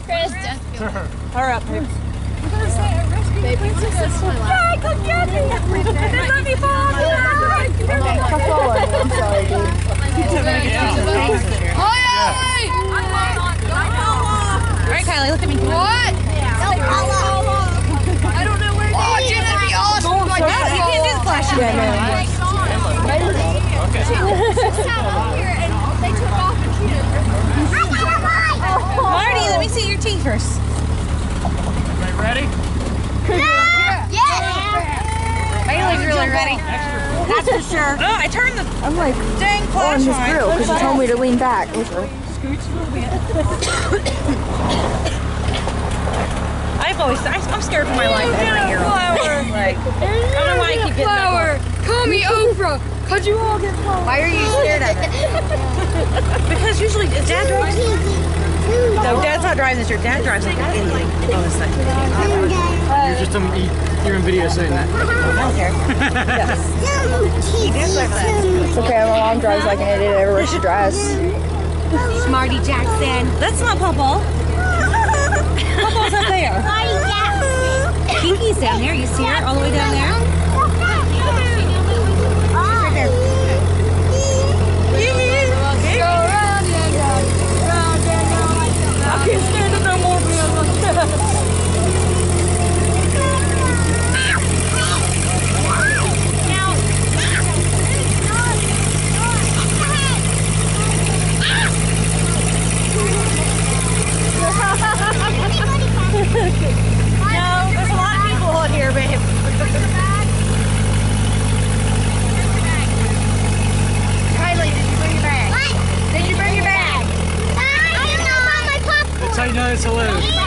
Chris. Hurry up, babe. Babe, you took this to my lap. Come get me! Let me fall! I'm sorry, dude. Alright, Kylie, look at me. What? I don't know where Oh, Jim, that'd be awesome. Oh my you God. can't do the flashing. Yeah, no. Marty, let me see your teeth first. Everybody ready? Bailey's really ready. That's for sure. Oh, I turned the I'm like dang on flash this on. grill because you told me to lean back. I'm scared for my life every year. Like, I don't know why I keep getting that one. Call me Oprah. Could you all get flour? Why are you scared of it? Because usually Dad drives. No, Dad's not driving this year. Dad drives like an idiot. Oh, it's like, You're in video saying that. I don't care. It's okay, my mom drives like an idiot everywhere she drives. Smarty Jackson. That's not Pawpaw. Pawpaw's up there. Kiki's down there. You see her all the way down there? I can't stand it no more. No, there's a lot of people out here, babe. Kylie, did you bring your bag? What? Did you bring your bag? That's how you know it's a load.